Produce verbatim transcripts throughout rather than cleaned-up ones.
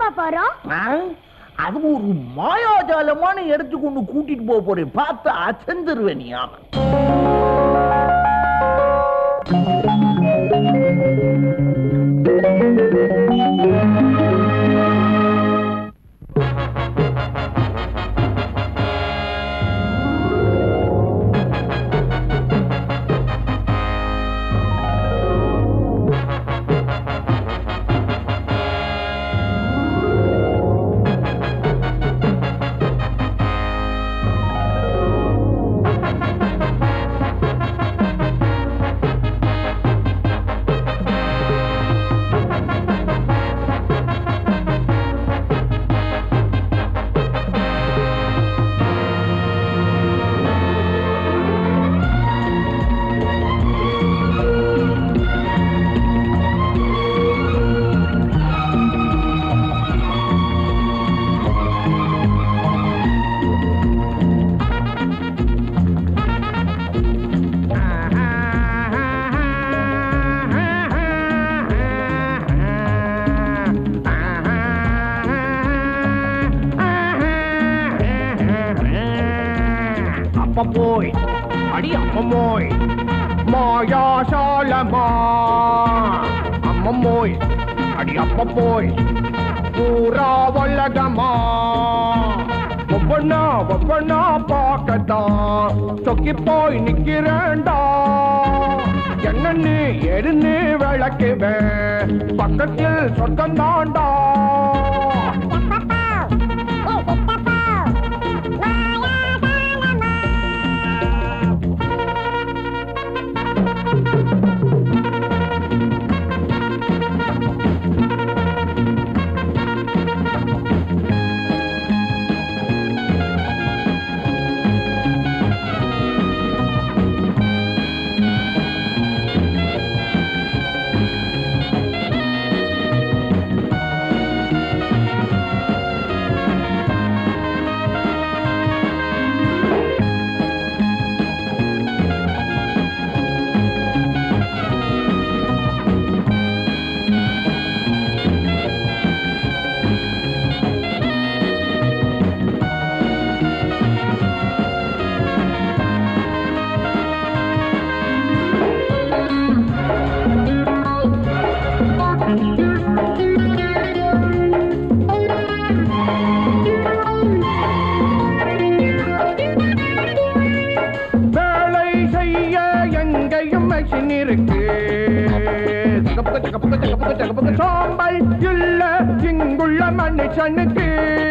போறோம்? அது ஒரு மாயாஜாலமான இடத்துக்கு கொண்டு கூட்டிட்டு போக போறேன். பார்த்து அசந்துருவேனியா. போய் அடி அம்மம்மோய் மாயாசாலமா அம்மம்மோய் அடி அப்ப போய் பூரா வல்லகமா ஒவ்வொன்னா ஒவ்வொன்னா பார்க்கத்தான் சொக்கி போய் நிக்கிறேன்டா. என்னன்னு எருன்னு விளக்குவேன் பக்கத்தில் சொந்தம் தாண்டா. சாம்பல் இல்ல இங்குள்ள மனுஷனுக்கு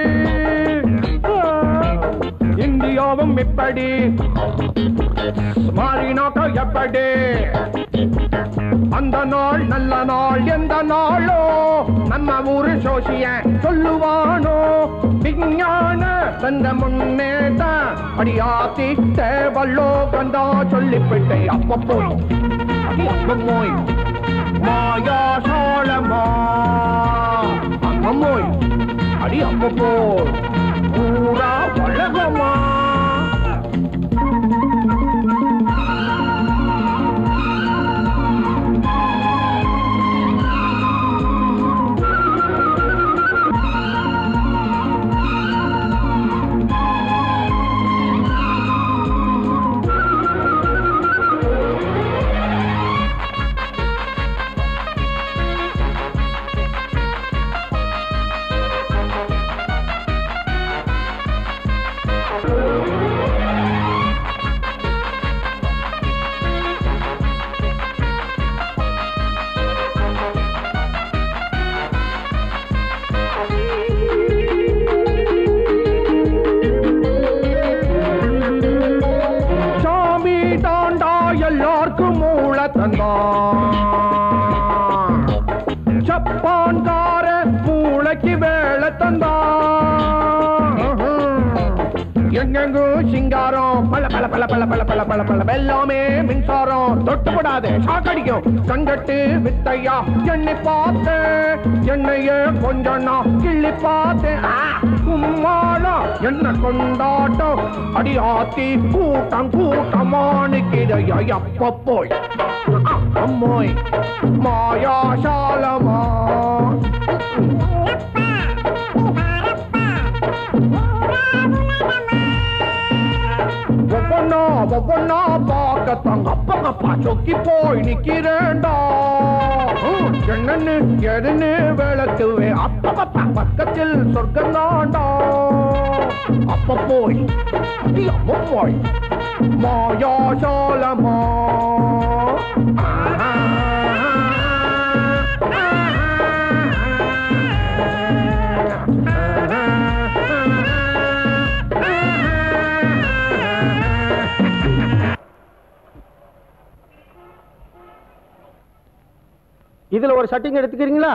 இந்தியாவும் இப்படி மாறினாக்க எப்படி? அந்த நாள் நல்ல நாள் எந்த நாளோ நம்ம ஊரு சோசிய சொல்லுவானோ? விஞ்ஞான தந்த முன்னேதான் அடியாத்தி தேவல்லோ கந்தா சொல்லிவிட்டே. அப்ப போய் அப்ப போய் மாயாசாலமா அம்மம்மோய் அடி அப்ப போய் பூரா வல்லகமா. ஜப்பான்கார மூளைக்கு வேலை தந்தா எங்கெங்கும் சிங்காரம் பல பல பல பல பல பல பல பல எல்லாமே மின்சாரம் தொட்டுப்படாது சாக்கடிக்கும் சங்கட்டு வித்தையா என்னை பார்த்தேன் என்னைய கொஞ்சம் நான் கிள்ளி பார்த்தேன் உம்மாளா என்ன கொண்டாட்டம் அடி ஆத்தி கூட்டம் கூட்டமானுக்கிடையா எப்ப போய் அம்மோய் மாயாசாலமா அப்பா சொக்கி போய் நிக்கிறேன்டா என்னன்னு எதுன்னு விளக்குவே அப்பப்பா பக்கத்தில் சொர்க்கம் தாண்டா அப்ப போய் அம்ம போய் மாயாசாலமா இதுல ஒரு ஷட்டிங் எடுத்துக்கிறீங்களா?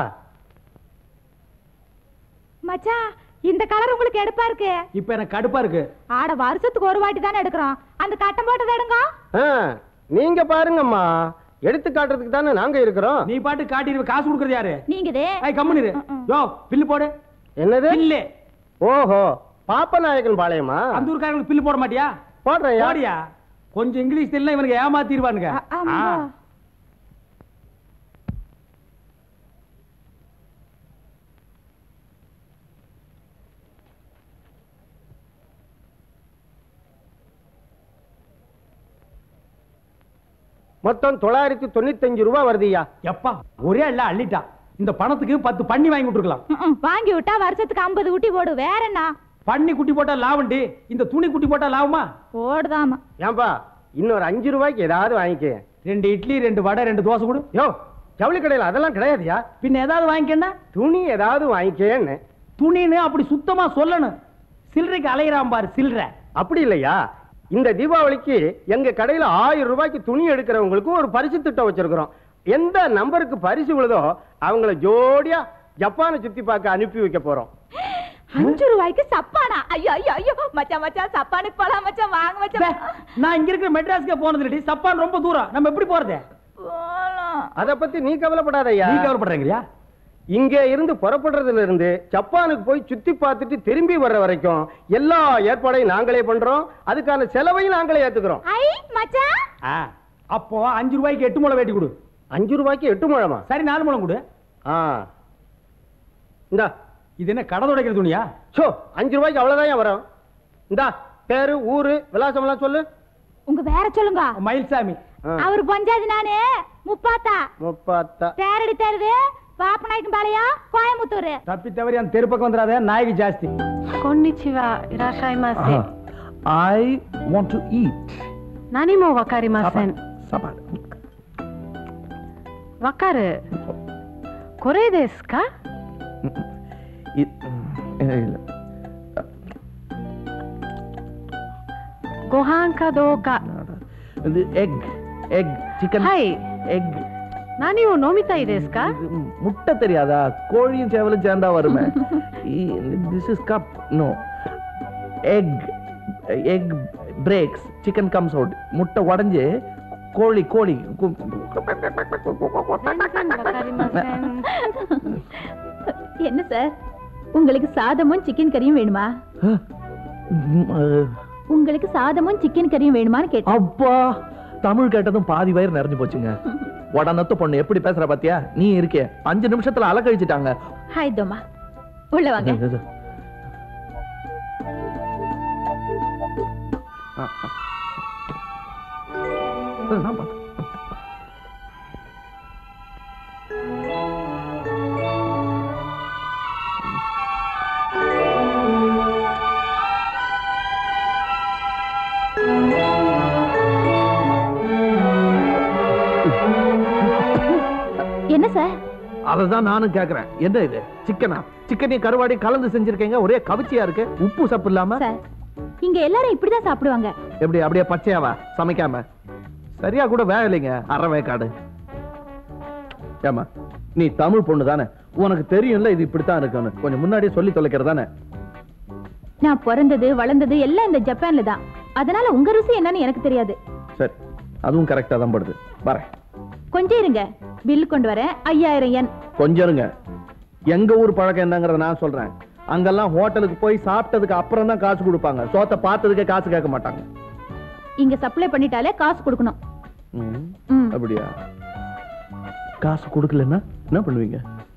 மச்சான் இந்த கலர் உங்களுக்கு எடுப்பா இருக்கு. இப்ப எனக்கு கடுப்பா இருக்கு. ஆட வருஷத்துக்கு ஒரு வாட்டி தானே எடுக்கிறோம். அந்த கட்டம் போட்டது எடுங்க. நீங்க பாருங்கம்மா, எடுத்து காட்டுறதுக்கு தானே நாங்க இருக்கிறோம். நீ பாட்டு காட்டிடுவ, காசு கொடுக்கறது யாரு? நீங்கதே. ஐ கம்முனிரு. யோ பில்லு போடு. என்னது பில்லு? ஓஹோ, பாப்பநாயக்கன் பாளையமா? அந்த ஊர்க்காரங்களுக்கு பில்லு போட மாட்டியா? போடுறேன். போடியா? கொஞ்சம் இங்கிலீஷ் தெரியல, இவனுக்கு ஏமாத்திடுவானுங்க. மொத்தம் தொள்ளாயிரத்தி தொண்ணூத்தி அஞ்சு ரூபாய் வருதுயா. எப்பா ஒரே இல்ல அள்ளிட்டா. இந்த பணத்துக்கு பத்து பண்ணி வாங்கி விட்டுருக்கலாம். வாங்கி விட்டா வருஷத்துக்கு ஐம்பது குட்டி போடு. வேற என்ன? பண்ணி குட்டி போட்டா லாபண்டி, இந்த துணி குட்டி போட்டா லாபமா? போடுதாமா. ஏன்பா இன்னொரு அஞ்சு ரூபாய்க்கு ஏதாவது வாங்கிக்க. ரெண்டு இட்லி, ரெண்டு வடை, ரெண்டு தோசை கொடு. யோ ஜவுளி கடையில் அதெல்லாம் கிடையாதுயா. பின்ன ஏதாவது வாங்கிக்கன்னா? துணி ஏதாவது வாங்கிக்கேன்னு. துணின்னு அப்படி சுத்தமா சொல்லணும். சில்லறைக்கு அலையிறான் பாரு சில்லறை. அப்படி இல்லையா, இந்த தீபாவளிக்கு எங்க கடையில ஆயிரம் ரூபாய்க்கு துணி எடுக்கிறவங்களுக்கு ஒரு பரிசு திட்டம் வச்சிருக்கிறோம். எந்த நம்பருக்கு பரிசு விழுதோ அவங்கள ஜோடியா ஜப்பானை சுத்தி பார்க்க அனுப்பி வைக்க போறோம். அஞ்சு ரூபாய்க்கு சப்பானா? ஐயோ ஐயோ ஐயோ மச்சான் மச்சான் சப்பானுக்கு போலாம் மச்சான். வாங்க மச்சான். நான் இங்க இருக்கிற மெட்ராஸ்க்கு போனது இல்லடி. சப்பான் ரொம்ப தூரம், நம்ம எப்படி போறது? அத பத்தி நீ கவலைப்படாதயா. நீ கவலைப்படுறீங்களா? இங்க இருந்து புறப்படுறதுல இருந்து ஜப்பானுக்கு போய் சுத்தி பார்த்துட்டு திரும்பி வர்ற வரைக்கும் எல்லா ஏற்பாடையும் நாங்களே பண்றோம். அதுக்கான செலவையும் நாங்களே ஏத்துக்கிறோம். ஐ மச்சான், அப்போ அஞ்சு ரூபாய்க்கு எட்டு முளை வேட்டி கொடு. அஞ்சு ரூபாய்க்கு எட்டு முழமா? சரி நாலு முளம் கொடு. இந்தா. இது என்ன கடை துடைக்கிற துணியா? சோ அஞ்சு ரூபாய்க்கு அவ்வளவுதான் வரும். இந்தா பேரு ஊரு விலாசம் எல்லாம் சொல்லு. உங்க வேற சொல்லுங்க. மயில்சாமி. அவர் பஞ்சாதி நானே முப்பாத்தா. முப்பாத்தா பேரடி தேர்வு பாப்பநாயக்கன் பாளையா கோயம்புத்தூர். தப்பி தவறி அந்த தெரு பக்கம் வந்துடாத, நாய்க்கு ஜாஸ்தி. Konnichiwa, irashaimase. I want to eat. Nani mo wakarimasen. Sapan. Wakaru. Kore desu ka? Gohan ka douka? Egg. Egg. Chicken. Hai. Egg. Nani o nomitai desu ka? முட்டை தெரியாதா? கோழியும் சேவலும் சேர்ந்தா வருமே. This is cup. No. Egg. Egg breaks. Chicken comes out. முட்டை உடைஞ்சு கோழி கோழி. என்ன சார், உங்களுக்கு சாதமும் சிக்கன் கறியும் வேணுமா? உங்களுக்கு சாதமும் சிக்கன் கறியும் வேணுமான்னு கேட்டேன். அப்பா தமிழ் கேட்டதும் பாதி வயிறு நிறைஞ்சு போச்சுங்க. உடனத்து பொண்ணு எப்படி பேசுற பாத்தியா? நீ இருக்கே அஞ்சு நிமிஷத்துல அலக்கழிச்சிட்டாங்க. ஹாய் தோமா, உள்ள வாங்க. என்ன சார்? அததான் நானும் கேக்குறேன். என்ன இது சிக்கனா? சிக்கனையும் கருவாடையும் கலந்து செஞ்சிருக்கீங்க, ஒரே கவிச்சியா இருக்கு. உப்பு சப்பு இல்லாம. சார் இங்க எல்லாரும் இப்படிதான் சாப்பிடுவாங்க. எப்படி அப்படியே பச்சையாவா சமைக்காம? சரியா கூட வேலை இல்லைங்க, அரை வேக்காடு. ஏமா நீ தமிழ் பொண்ணு தானே, உனக்கு தெரியும்ல இது இப்படித்தான் இருக்குன்னு. கொஞ்சம் முன்னாடியே சொல்லி தொலைக்கிறதானே. நான் பிறந்தது வளர்ந்தது எல்லாம் இந்த ஜப்பான்ல தான். அதனால உங்க ருசி என்னன்னு எனக்கு தெரியாது. சரி அதுவும் கரெக்டா தான் படுது. வரேன். கொஞ்சம் இருங்க, பில் கொண்டு வரேன். ஐயாயிரம் யென். கொஞ்சம் இருங்க. எங்க ஊர் பழக்கம் என்னங்கறத நான் சொல்றேன். அங்கெல்லாம் ஹோட்டலுக்கு போய் சாப்பிட்டதுக்கு அப்புறம் தான் காசு கொடுப்பாங்க. சோத்த பார்த்ததுக்கே காசு கேட்க மாட்டாங்க. இங்க சப்ளை பண்ணிட்டாலே காசு கொடுக்கணும். அப்படியா? காசு கொடுக்கலன்னா என்ன பண்ணுவீங்க?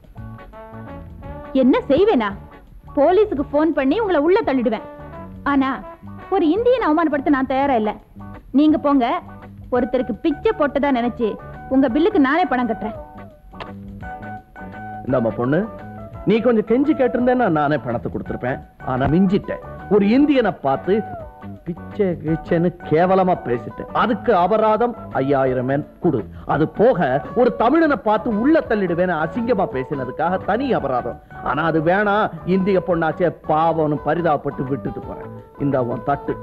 என்ன செய்வேனா? போலீஸுக்கு போன் பண்ணி உங்களை உள்ள தள்ளிடுவேன். ஆனா ஒரு இந்தியன் அவமானப்படுத்த நான் தயாரா இல்ல. நீங்க போங்க, ஒருத்தருக்கு பிச்சை போட்டதா நினைச்சு உங்க பில்லுக்கு நானே பணம் கட்டுறேன். இந்தாம்மா பொண்ணு, நீ கொஞ்சம் கெஞ்சி கேட்டிருந்தேன்னா நானே பணத்தை கொடுத்துருப்பேன். ஆனா மிஞ்சிட்டேன். ஒரு இந்தியனை பார்த்து பிச்சை கிச்சைன்னு கேவலமா பேசிட்டேன். அதுக்கு அபராதம் ஐயாயிரம் மேன் கொடு. அது போக ஒரு தமிழனை பார்த்து உள்ள தள்ளிடுவேன் அசிங்கமா பேசினதுக்காக தனி அபராதம். ஆனா அது வேணாம், இந்திய பொண்ணாச்சே பாவம்னு பரிதாபப்பட்டு விட்டுட்டு போறேன். இந்த உன் தட்டு.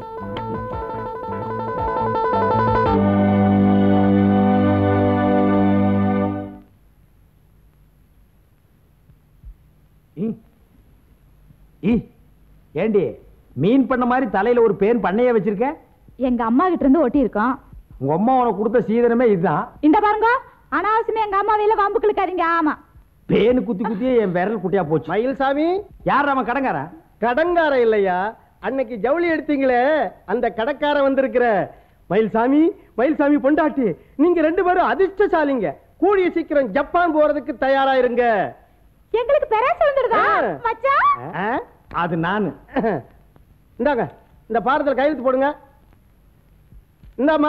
ஏண்டி மீன் பண்ண மாதிரி தலையில ஒரு பேன் பண்ணையே வச்சிருக்க? எங்க அம்மா கிட்ட இருந்து ஒட்டி இருக்கோம். உங்க அம்மா உனக்கு கொடுத்த சீதனமே இதுதான். இந்த பாருங்க, அனாவசியமா எங்க அம்மா வேல வம்புக்கு இழுக்காதீங்க. ஆமா, பேனு குத்தி குத்தியே என் விரல் குட்டியா போச்சு. மயில்சாமி, யார் அவன் கடங்காரன்? கடங்கார இல்லையா, அன்னைக்கு ஜவுளி எடுத்தீங்களே அந்த கடக்கார வந்திருக்கிற. மயில்சாமி, மயில்சாமி பொண்டாட்டி, நீங்க ரெண்டு பேரும் அதிர்ஷ்டசாலிங்க. கூடிய சீக்கிரம் ஜப்பான் போறதுக்கு தயாராயிருங்க. எங்களுக்கு பெராசு வந்துடுதா மச்சான்? அது நானு. இந்தாங்க, இந்த பாரத்தில் கையெழுத்து போடுங்க. இந்தாமா,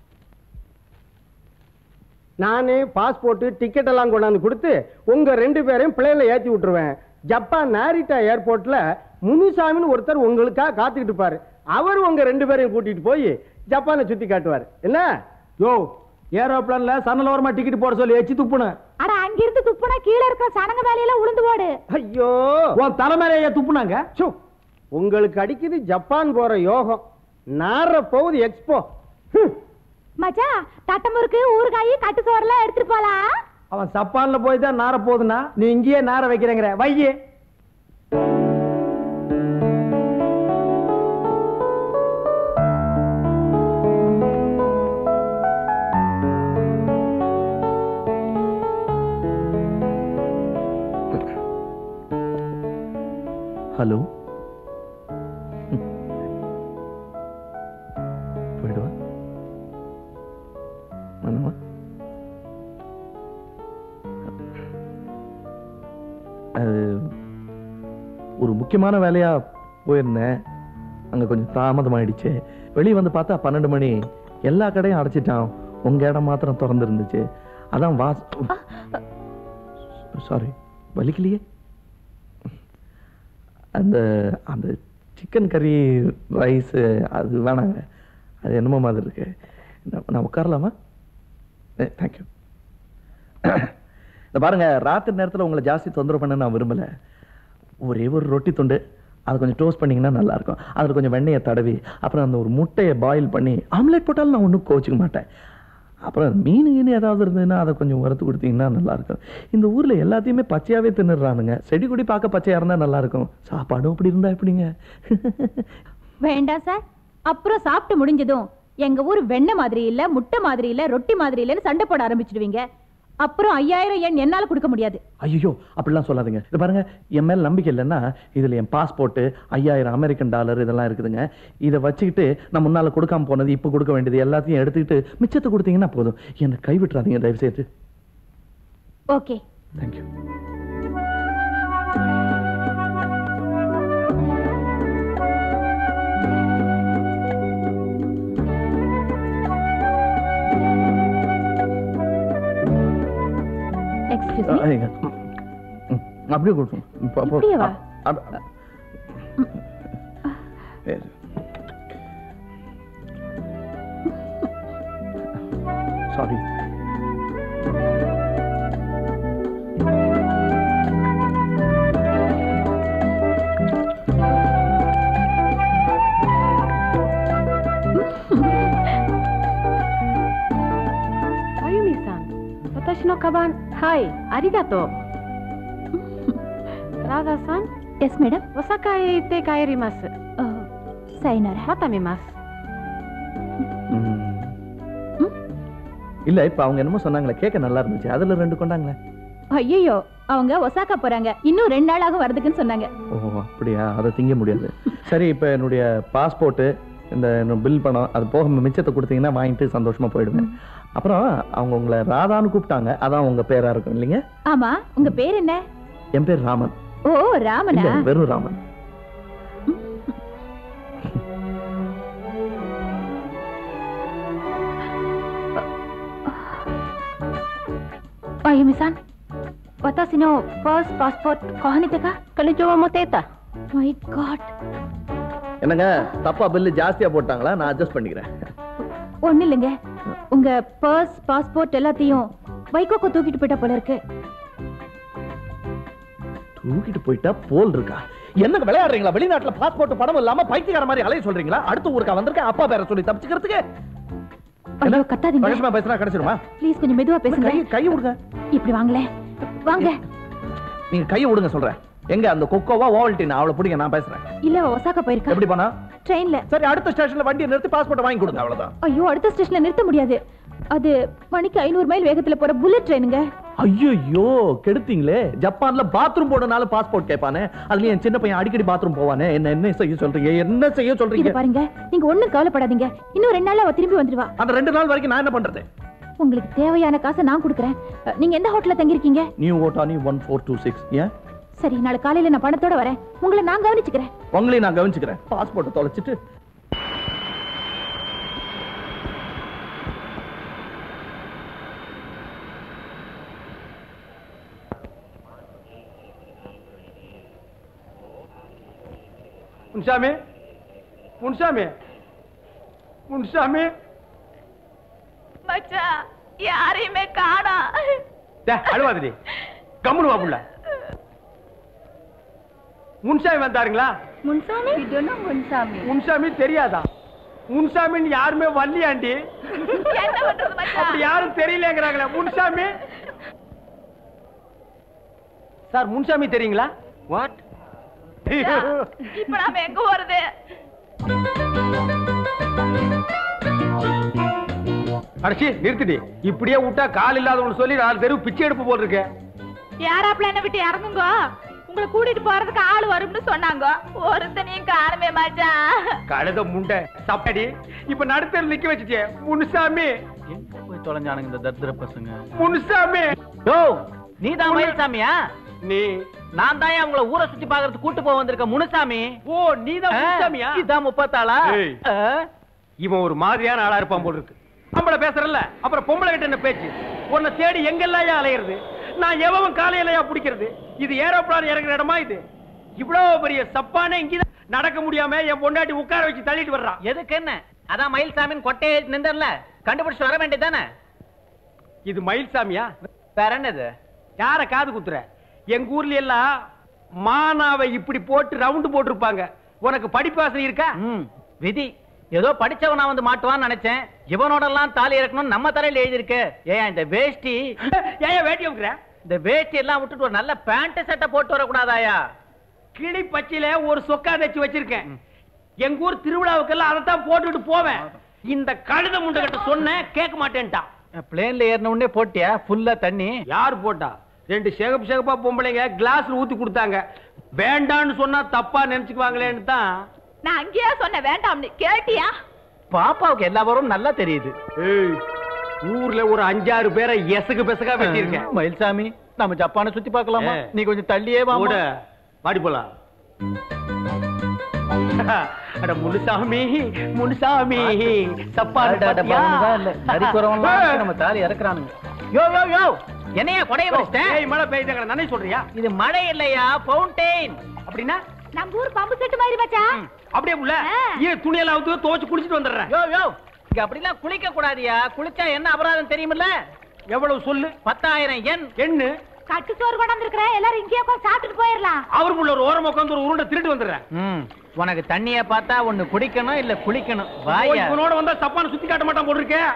நானே பாஸ்போர்ட் டிக்கெட் எல்லாம் கொண்டாந்து கொடுத்து உங்க ரெண்டு பேரையும் பிள்ளைகளை ஏற்றி விட்டுருவேன். ஜப்பான் நாரிட்டா ஏர்போர்ட்ல முனுசாமின்னு ஒருத்தர் உங்களுக்காக காத்துக்கிட்டு இருப்பாரு. அவர் உங்க ரெண்டு பேரையும் கூட்டிட்டு போய் ஜப்பானை சுத்தி காட்டுவார். என்ன யோ, ஏரோப்ளான்ல சன்னலோரமா டிக்கெட் போட சொல்லி எச்சி துப்புன. அட, அங்கிருந்து துப்புனா கீழே இருக்கிற சனங்க வேலையெல்லாம் உளுந்து போடு. ஐயோ, உன் தலைமையிலேயே துப்புனாங்க. உங்களுக்கு அடிக்குது ஜப்பான் போற யோகம். நார போகுது எக்ஸ்போ. மச்சான், தட்டமுறுக்கு ஊறுகாய் கட்டு சோறெல்லாம் எடுத்துட்டு போலாம். அவன் சப்பான்ல போய் தான் நார போகுதுன்னா நீ இங்கேயே நார வைக்கிறேங்கிற வையே. ஹலோ, போயிடுவா மனமா. ஒரு முக்கியமான வேலையா போயிருந்தேன். அங்க கொஞ்சம் தாமதமாயிடுச்சு. வெளியே வந்து பார்த்தா பன்னெண்டு மணி. எல்லா கடையும் அடைச்சிட்டான். உங்க இடம் மாத்திரம் திறந்து இருந்துச்சு. அதான் வாஸ். சாரி, வலிக்கலையே. அந்த அந்த சிக்கன் கறி ரைஸ் அது வேணாங்க. அது என்னமோ மாதிரி இருக்கு. நான் உட்காரலாமா? தேங்க்யூ. இந்த பாருங்க, ராத்திரி நேரத்தில் உங்களை ஜாஸ்தி தொந்தரவு பண்ண நான் விரும்பலை. ஒரே ஒரு ரொட்டி துண்டு, அது கொஞ்சம் டோஸ்ட் பண்ணிங்கன்னா நல்லா இருக்கும். அதில் கொஞ்சம் வெண்ணெயை தடவி, அப்புறம் அந்த ஒரு முட்டையை பாயில் பண்ணி ஆம்லேட் போட்டாலும் நான் ஒன்றும் கோச்சிக்க மாட்டேன். அப்புறம் மீன் கீனு ஏதாவது இருந்ததுன்னா அதை கொஞ்சம் வறுத்து கொடுத்தீங்கன்னா நல்லா இருக்கும். இந்த ஊரில் எல்லாத்தையுமே பச்சையாகவே தின்னுறானுங்க. செடி கொடி பார்க்க பச்சையாக இருந்தால் நல்லா இருக்கும். சாப்பாடும் அப்படி இருந்தால் எப்படிங்க? வேண்டாம் சார். அப்புறம் சாப்பிட்டு முடிஞ்சதும் எங்க ஊர் வெண்ணெய் மாதிரி இல்ல, முட்டை மாதிரி இல்ல, ரொட்டி மாதிரி இல்லன்னு சண்டை போட ஆரம்பிச்சிடுவீங்க. அப்புறம் ஐயாயிரம் எண் என்னால கொடுக்க முடியாது. ஐயோ, அப்படிலாம் சொல்லாதீங்க. இது பாருங்க, என் மேல நம்பிக்கை இல்லைன்னா இதுல என் பாஸ்போர்ட், ஐயாயிரம் அமெரிக்கன் டாலர் இதெல்லாம் இருக்குதுங்க. இதை வச்சுக்கிட்டு நான் முன்னால கொடுக்காம போனது, இப்ப கொடுக்க வேண்டியது எல்லாத்தையும் எடுத்துக்கிட்டு மிச்சத்தை கொடுத்தீங்கன்னா போதும். என்னை கைவிட்டுறாதீங்க தயவு செய்து. Okay, thank you. அப்படியே கொடுத்தோம். Sorry. Ayumi-san, watashi no kaban. Hai, arigatou. Radha-san? Yes, madam. Osaka he itte kaerimasu. Oh, sayonara. Mata mimasu. இல்ல, இப்ப அவங்க என்னமோ சொன்னாங்களே, கேக்க நல்லா இருந்துச்சு. அதுல ரெண்டு கொண்டாங்களே. ஐயோ, அவங்க ஒசாக்கா போறாங்க. இன்னும் ரெண்டு நாள் ஆகும் வரதுக்குன்னு சொன்னாங்க. ஓ, அப்படியா? அதை திங்க முடியாது. சரி, இப்ப என்னுடைய பாஸ்போர்ட், இந்த பில் பணம், அது போக மிச்சத்தை கொடுத்தீங்கன்னா வாங்கிட்டு சந்தோஷமா போயிடுவேன். அப்புறம் அவங்க உங்களை ராதான்னு கூப்பிட்டாங்க. அதான் உங்க பேரா இருக்கும் இல்லைங்க? ஆமா, உங்க பேர் என்ன? என் பேர் ராமன். ஓ, ராமனா? வெறும் Raman. Ayumi-san, watashi no first passport kahaniteka? Kalijowa moteta. My God. என்னங்க தப்பா பில்லு ஜாஸ்தியா போட்டாங்களா? நான் அட்ஜஸ்ட் பண்ணிக்கிறேன். ஒண்ணு இல்லைங்க, உங்க பர்ஸ் பாஸ்போர்ட் எல்லாத்தையும் வைகோக்கு தூக்கிட்டு போயிட்டா போல இருக்கு. தூக்கிட்டு போயிட்டா போல் இருக்கா? என்னங்க விளையாடுறீங்களா? வெளிநாட்டுல பாஸ்போர்ட் பணம் இல்லாம பைத்தியக்கார மாதிரி அலைய சொல்றீங்களா? அடுத்த ஊருக்கா வந்திருக்க அப்பா பேரை சொல்லி தப்பிச்சுக்கிறதுக்கு. ஐயோ கத்தாதீங்க. பகஷ்மா பேசினா கிடைச்சிருமா? ப்ளீஸ் கொஞ்சம் மெதுவா பேசுங்க. கை கை விடுங்க. இப்படி வாங்களே, வாங்க. நீங்க கையை விடுங்க சொல்றேன். எங்க அந்த கொக்கோவா ஓவல்டினா அவளை பிடிங்க, நான் பேசுறேன். இல்ல ஒசாகா போயிருக்கா. எப்படி போனா? ட்ரெயின்ல. சரி, அடுத்த ஸ்டேஷன்ல வண்டியை நிறுத்தி பாஸ்போர்ட் வாங்கி கொடுங்க, அவ்வளவுதான். ஐயோ அடுத்த ஸ்டேஷன்ல நிறுத்த முடியாது. அது மணிக்கு ஐநூறு மைல் வேகத்துல போற புல்லட் ட்ரெயினுங்க. ஐயோ கெடுத்தீங்களே. ஜப்பான்ல பாத்ரூம் போடனாலும் பாஸ்போர்ட் கேட்பானே. அதுல என் சின்ன பையன் அடிக்கடி பாத்ரூம் போவானே. என்ன என்ன செய்ய சொல்றீங்க? என்ன செய்ய சொல்றீங்க? இது பாருங்க, நீங்க ஒண்ணும் கவலைப்படாதீங்க. இன்னும் ரெண்டு நாள்ல அவ திரும்பி வந்துடுவா. அந்த ரெண்டு நாள் வரைக்கும் நான் என்ன பண்றது? உங்களுக்கு தேவையான காசை நான் கொடுக்குறேன். நீங்க எந்த ஹோட்டல்ல தங்கி இருக்கீங்க? New Otani one four two six. ஏன்? சரி, நாளை காலையில நான் பணத்தோட வரேன். உங்களை நான் கவனிச்சுக்கிறேன். உங்களையும் நான் கவனிச்சுக்கிறேன். பாஸ்போர்ட் தொலைச்சிட்டு முன்சாமி, முன்சாமி, முன்சாமி. மச்சான், யாரையுமே காணா. அழுவாதடி, கம்முனு வா புள்ள. முன்சாமி வந்தாருங்களா? முன்சாமி? முன்சாமி முன்சாமி தெரியாதா? முன்சாமின்னு யாருமே வரலையாண்டி. என்ன பண்றது மச்சான்? அப்படி யாரும் தெரியலங்கறாங்களே. முன்சாமி சார், முன்சாமி தெரியுங்களா? வாட்? இப்ப நாம எங்க போறது? அடச்சி நிறுத்திடி. இப்படியே விட்டா கால் இல்லாதவனு சொல்லி நாலு தெருவு பிச்சை எடுப்பு போல் இருக்கு. யாராப்ல என்ன விட்டு இறங்குங்க, உங்களை கூட்டிட்டு போறதுக்கு ஆள் வரும்னு சொன்னாங்க. ஒருத்தனையும் காணுமே மச்சான். கழுத முண்டை சப்படி. இப்ப நடுத்தர் நிக்க வச்சுட்டே. முனுசாமி எங்க போய் தொலைஞ்சானுங்க இந்த தத்திர பசங்க? முனுசாமி. யோ, நீ தான் மயில்சாமியா? நீ நான் தான் உங்களை ஊரை சுத்தி பாக்குறதுக்கு கூட்டு போக வந்திருக்க முனுசாமி. ஓ, நீ தான் முனுசாமியா? இதான் முப்பத்தாளா? இவன் ஒரு மாதிரியான ஆளா இருப்பான் போல் இருக்கு. நம்மள பேசுறல்ல, அப்புறம் பொம்பளை கிட்ட என்ன பேச்சு? உன்னை தேடி எங்கெல்லாம் அலையிறது? நான் எவன் காலையிலயா பிடிக்கிறது? இது ஏரோப்ளான் இறங்குற இடமா? இது இவ்வளவு பெரிய சப்பானே இங்கதான் நடக்க முடியாம என் பொண்டாட்டி உட்கார வச்சு தள்ளிட்டு வர்றான். எதுக்கு என்ன? அதான் மயில்சாமின் கொட்டையை நின்றல, கண்டுபிடிச்சு வர வேண்டியதானே. இது மயில்சாமியா? வேற என்னது? யார காது குத்துற? எங்க ஊர்ல எல்லாம் மானாவை இப்படி போட்டு ரவுண்டு போட்டிருப்பாங்க. உனக்கு படிப்பாசனை இருக்கா? விதி. ஏதோ படிச்சவனா வந்து மாட்டுவான்னு நினைச்சேன். இவனோட எல்லாம் தாலி இறக்கணும் நம்ம தலையில எழுதி இருக்கு. ஏன் இந்த வேஷ்டி? ஏன் வேட்டி வைக்கிற? இந்த வேஷ்டி எல்லாம் விட்டுட்டு ஒரு நல்ல பேண்ட் சட்டை போட்டு வரக்கூடாதாயா? கிளி பச்சையில ஒரு சொக்கா தச்சு வச்சிருக்கேன். எங்க ஊர் திருவிழாவுக்கெல்லாம் அதைத்தான் போட்டுட்டு போவேன். இந்த கழுத முண்டை கிட்ட சொன்ன கேட்க மாட்டேன்ட்டான். பிளேன்ல ஏறின உடனே போட்டியா ஃபுல்லா தண்ணி? யார் போட்டா? ரெண்டு சேகப் சேகப்பா பொம்பளைங்க கிளாஸ்ல ஊத்தி கொடுத்தாங்க. வேண்டான்னு சொன்னா தப்பா நினைச்சுக்குவாங்களேன்னு தான் நான் அங்கேயே சொன்னேன் வேண்டாம்னு. கேட்டியா? பாப்பாவுக்கு எல்லா வரும் நல்லா தெரியுது. ஊர்ல ஒரு அஞ்சாறு பேரை எசகு பெசகா வெட்டியிருக்கேன். மயில்சாமி, நம்ம ஜப்பானை சுத்தி பார்க்கலாமா? நீ கொஞ்சம் தள்ளியே வா. வாடி போலாம். அட முனுசாமி, முனுசாமி நம்ம தாலி இறக்குறானுங்க. யோ யோ யோ, என்னையா கொடைய வச்சிட்டேன்? மழை பெய்யுதுங்க நானே சொல்றியா? இது மழை இல்லையா, ஃபவுண்டைன். அப்படின்னா நம்ம ஊர் பம்பு செட்டு மாதிரி மச்சான். அப்படியே உள்ள ஏன் துணியெல்லாம் அவுத்து துவைச்சு குளிச்சிட்டு வந்துடுறேன். யோ யோ, இங்க அப்படிலாம் குளிக்க கூடாதியா. குளிச்சா என்ன அபராதம் தெரியுமில்ல? எவ்வளவு சொல்லு? பத்தாயிரம் எண். எண்ணு. கட்டு சோறு கொண்டாந்து இருக்கிற எல்லாரும் இங்கேயே உட்கார்ந்து சாப்பிட்டுட்டு போயிடலாம். அவருக்குள்ள ஒரு ஓரமா உட்கார்ந்து ஒரு உருண்டை திருட்டு வந்துடுறேன். உனக்கு தண்ணிய பார்த்தா ஒண்ணு குடிக்கணும் இல்ல குளிக்கணும். வாயா. இவனோட வந்தா தப்பான சுத்தி காட்ட மாட்டான் போல இருக்கே.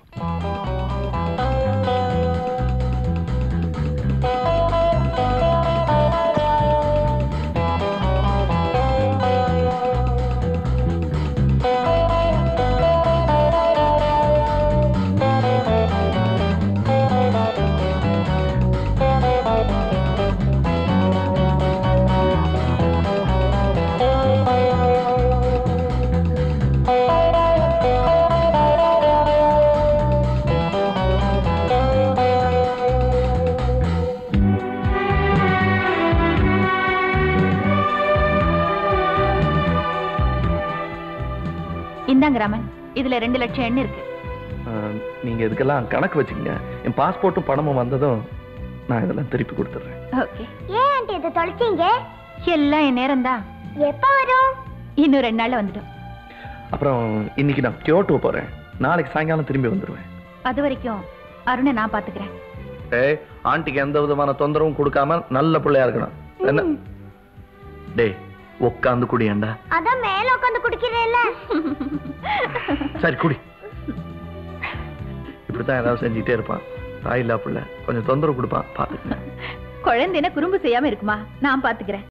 இந்தாங்க ராமன், இதுல ரெண்டு லட்சம் எண்ணு இருக்கு. நீங்க இதுக்கெல்லாம் கணக்கு வச்சுக்கங்க. என் பாஸ்போர்ட்டும் பணமும் வந்ததும் நான் இதெல்லாம் திருப்பி கொடுத்துட்றேன். ஓகே. ஏன் ஆண்டி இதை தொலைச்சீங்க? எல்லாம் என் நேரம் தான். எப்ப வரும்? இன்னும் ரெண்டு நாள்ல வந்துடும். அப்புறம் இன்னைக்கு நான் கியோட்டோ போறேன். நாளைக்கு சாயங்காலம் திரும்பி வந்துடுவேன். அது வரைக்கும் அருணை நான் பாத்துக்கிறேன். ஏய், ஆண்டிக்கு எந்த விதமான தொந்தரவும் கொடுக்காம நல்ல பிள்ளையா இருக்கணும். என்ன? டேய், உட்காந்து குடியேண்டா. அதான் மேல உட்காந்து குடிக்கிறேன்ல. சரி குடி. இப்படித்தான் ஏதாவது செஞ்சுட்டே இருப்பான். தாயில்லா பிள்ளை கொஞ்சம் தொந்தரவு கொடுப்பான், பாத்துக்கங்க. குழந்தைன குறும்பு செய்யாம இருக்குமா? நான் பாத்துக்கிறேன்.